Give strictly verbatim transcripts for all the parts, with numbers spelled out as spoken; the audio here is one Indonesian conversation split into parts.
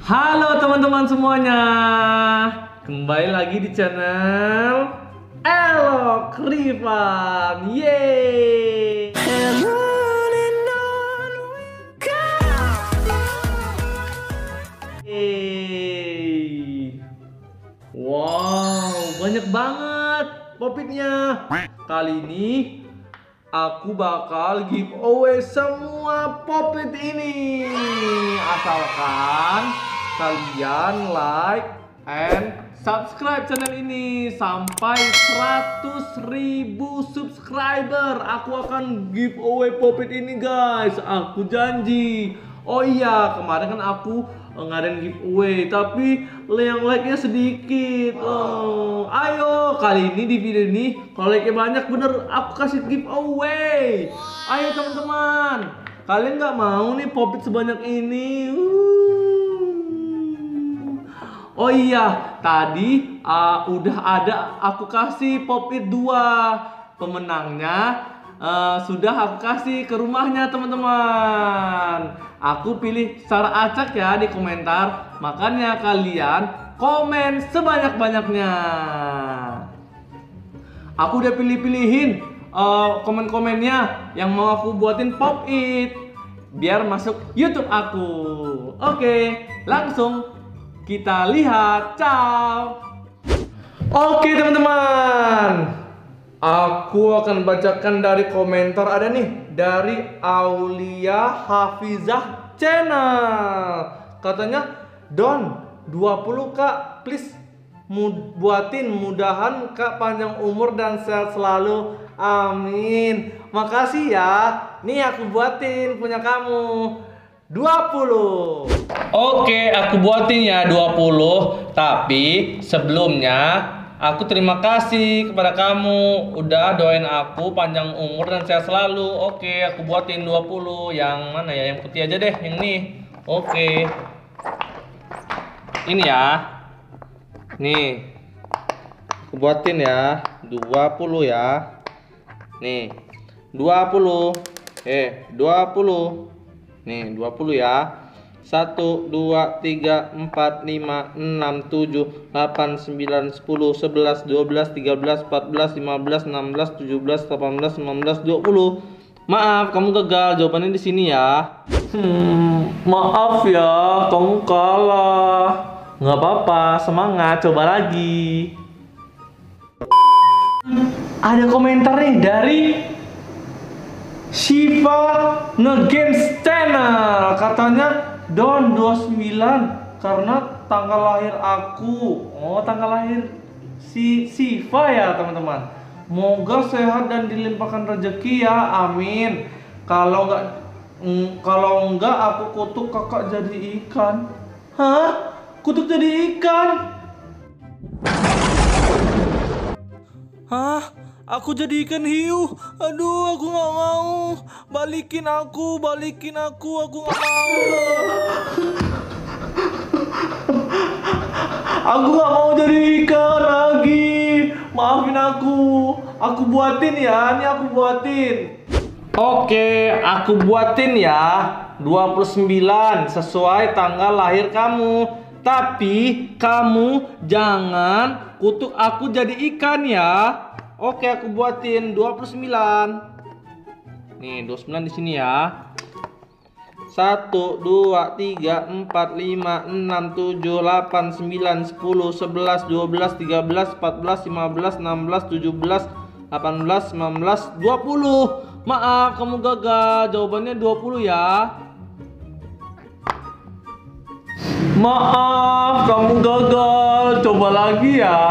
Halo teman-teman semuanya, kembali lagi di channel Elok Rifan. Yeay. Yeay. Wow, banyak banget popitnya. Kali ini aku bakal giveaway semua popit ini, asalkan kalian like and subscribe channel ini sampai seratus ribu subscriber. Aku akan giveaway popit ini guys, aku janji. Oh iya, kemarin kan aku ngadain giveaway tapi yang like-nya sedikit. Oh, ayo kali ini di video ini kalau like-nya banyak bener aku kasih giveaway. Ayo teman-teman, kalian nggak mau nih popit sebanyak ini? Uh. Oh iya, tadi uh, udah ada aku kasih popit dua. Pemenangnya uh, sudah aku kasih ke rumahnya teman-teman. Aku pilih secara acak ya di komentar. Makanya kalian komen sebanyak-banyaknya. Aku udah pilih-pilihin uh, komen-komennya yang mau aku buatin pop it biar masuk YouTube aku. Oke, langsung kita lihat. Ciao. Oke teman-teman, aku akan bacakan dari komentar. Ada nih dari Aulia Hafizah Channel. Katanya, Don dua puluh kak, please mud buatin, mudahan kak panjang umur dan sehat selalu, amin. Makasih ya, nih aku buatin punya kamu dua puluh. Oke, aku buatin ya dua puluh. Tapi sebelumnya aku terima kasih kepada kamu udah doain aku panjang umur dan sehat selalu. Oke, aku buatin dua puluh. Yang mana ya? Yang putih aja deh, yang ini. Oke. Ini ya. Nih. Aku buatin ya dua puluh ya. Nih. dua puluh. Eh, dua puluh. Nih, dua puluh ya. satu, dua, tiga, empat, lima, enam, tujuh, delapan, sembilan, sepuluh, sebelas, dua belas, tiga belas, empat belas, lima belas, enam belas, tujuh belas, delapan belas, sembilan belas, dua puluh. Maaf, kamu gagal. Jawabannya di sini ya. Hmm, maaf ya, kamu kalah. Nggak apa-apa, semangat, coba lagi. Ada komentar nih dari Shiva Ngegames Channel. Katanya, Don dua puluh sembilan karena tanggal lahir aku. Oh, tanggal lahir si Shiva ya teman-teman. Moga sehat dan dilimpahkan rezeki ya, amin. Kalau enggak mm, kalau enggak aku kutuk kakak jadi ikan. Hah? Kutuk jadi ikan? Hah? Aku jadi ikan hiu. Aduh, aku nggak mau. Balikin aku, balikin aku, aku nggak mau. Aku nggak mau jadi ikan lagi. Maafin aku. Aku buatin ya, ini aku buatin. Oke, aku buatin ya. dua puluh sembilan sesuai tanggal lahir kamu. Tapi kamu jangan kutuk aku jadi ikan ya. Oke, aku buatin dua puluh sembilan. Nih, dua puluh sembilan di sini ya. satu, dua, tiga, empat, lima, enam, tujuh, delapan, sembilan, sepuluh, sebelas, dua belas, tiga belas, empat belas, lima belas, enam belas, tujuh belas, delapan belas, sembilan belas, dua puluh. Maaf, kamu gagal. Jawabannya dua puluh ya. Maaf, kamu gagal. Coba lagi ya.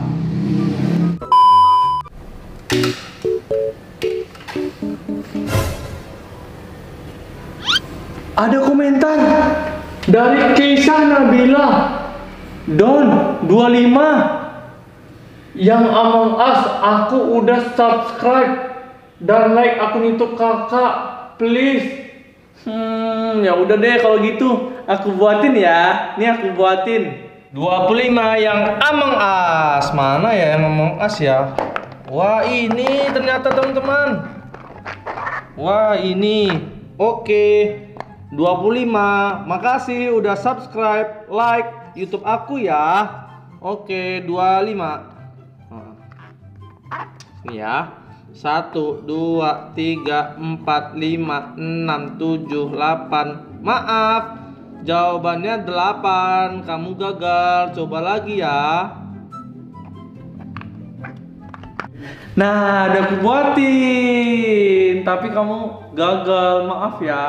Ada komentar dari Keisha Nabila. Don dua puluh lima. Yang Among Us aku udah subscribe dan like akun YouTube kakak, please. Hmm, ya udah deh kalau gitu. Aku buatin ya. Nih aku buatin dua puluh lima yang Among Us. Mana ya yang Among Us ya? Wah, ini ternyata teman-teman. Wah, ini. Oke. dua puluh lima. Makasih udah subscribe, like YouTube aku ya. Oke, dua puluh lima. Ini ya. satu, dua, tiga, empat, lima, enam, tujuh, delapan. Maaf, jawabannya delapan. Kamu gagal. Coba lagi ya. Nah, udah aku buatin, tapi kamu gagal. Maaf ya.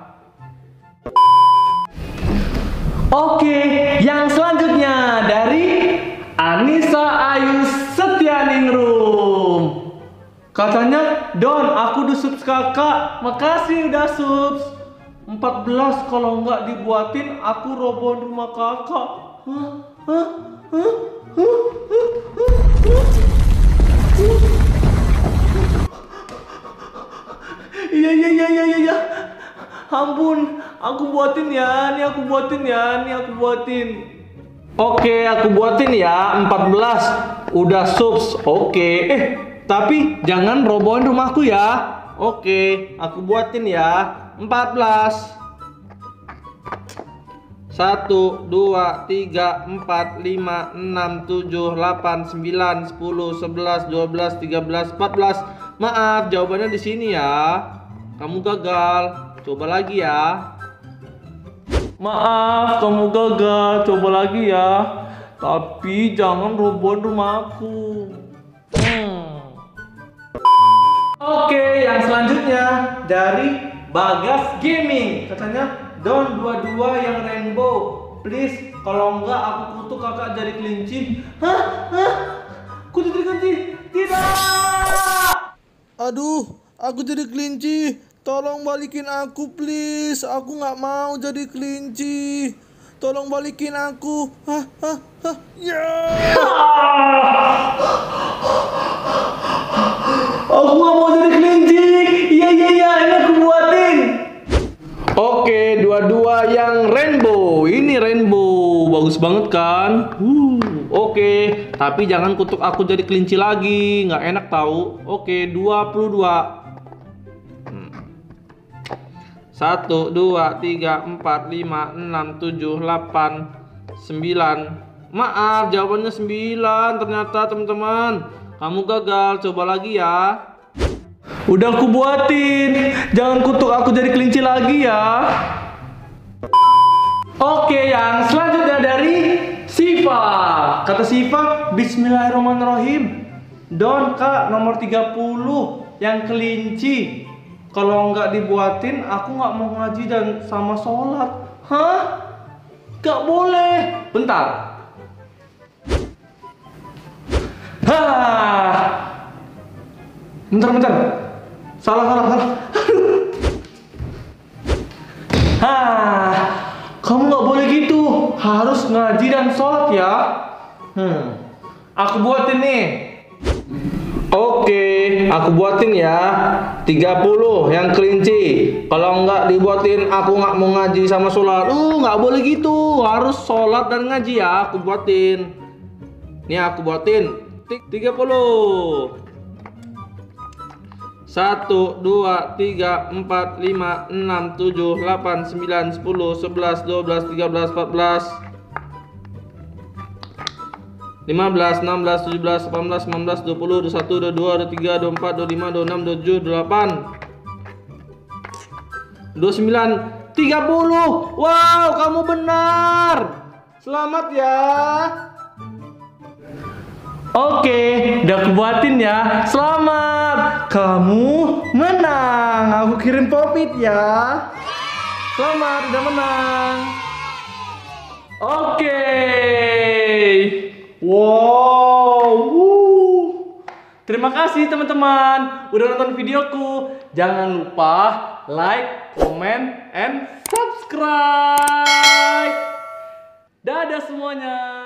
Oke, yang selanjutnya dari Anissa Ayu Setianingrum. Katanya, Don, aku udah subs kakak. Makasih udah subs. empat belas kalau nggak dibuatin, aku robohin rumah kakak. Hah? Hah? Hah? Hah? Iya, iya, iya, iya, iya. Ampun, aku buatin ya. Nih aku buatin ya. Nih aku buatin. Oke, aku buatin ya. empat belas. Udah subs. Oke. Eh, tapi jangan robohin rumahku ya. Oke, aku buatin ya. empat belas. satu, dua, tiga, empat, lima, enam, tujuh, delapan, sembilan, sepuluh, sebelas, dua belas, tiga belas, empat belas. Maaf, jawabannya di sini ya. Kamu gagal. Coba lagi ya. Maaf, kamu gagal. Coba lagi ya. Tapi jangan robohin rumahku. Hmm. Oke, yang selanjutnya dari Bagas Gaming. Katanya, Don, dua-dua yang rainbow. Please, kalau enggak aku kutuk kakak jadi kelinci. Hah? Hah? Kutuk jadi kelinci? Tidak! Aduh, aku jadi kelinci. Tolong balikin aku, please. Aku nggak mau jadi kelinci. Tolong balikin aku. Hah? Hah? Hah? Ya! Aku nggak mau jadi kelinci. Iya, iya, iya. Ini aku buatin. Oke, dua-dua yang rainbow. Ini rainbow, bagus banget kan? Uh, Oke, tapi jangan kutuk aku jadi kelinci lagi, nggak enak tahu. Oke, dua puluh dua. Satu, dua, tiga, empat, lima, enam, tujuh, delapan, sembilan. Maaf, jawabannya sembilan. Ternyata teman-teman, kamu gagal. Coba lagi ya. Udah aku buatin. Jangan kutuk aku jadi kelinci lagi ya. Oke, yang selanjutnya dari Siva. Kata Siva, Bismillahirrahmanirrahim. Don, Kak, nomor tiga puluh yang kelinci. Kalau nggak dibuatin, aku nggak mau ngaji dan sama sholat. Hah? Nggak boleh. Bentar. Hah? Bentar, bentar. Salah, salah, salah. Hah, kamu nggak boleh gitu. Harus ngaji dan sholat ya. Hmm, aku buatin nih. Oke, aku buatin ya. tiga puluh yang kelinci. Kalau nggak dibuatin, aku nggak mau ngaji sama sholat. Uh, nggak boleh gitu. Harus sholat dan ngaji ya. Aku buatin. Nih aku buatin. tiga puluh. Satu, dua, tiga, empat, lima, enam, tujuh, delapan, sembilan, sepuluh, sebelas, dua belas, tiga belas, empat belas, lima belas, enam belas, tujuh belas, delapan belas, sembilan belas, dua puluh, dua puluh satu, dua puluh dua, dua puluh tiga, dua puluh empat, dua puluh lima, dua puluh enam, dua puluh tujuh, dua puluh delapan, dua puluh sembilan, tiga puluh. Wow, kamu benar. Selamat ya. Oke, udah aku buatin ya. Selamat, kamu menang. Aku kirim popit ya. Selamat, udah menang. Oke. Wow. Wuh. Terima kasih teman-teman udah nonton videoku. Jangan lupa like, comment, and subscribe. Dadah semuanya.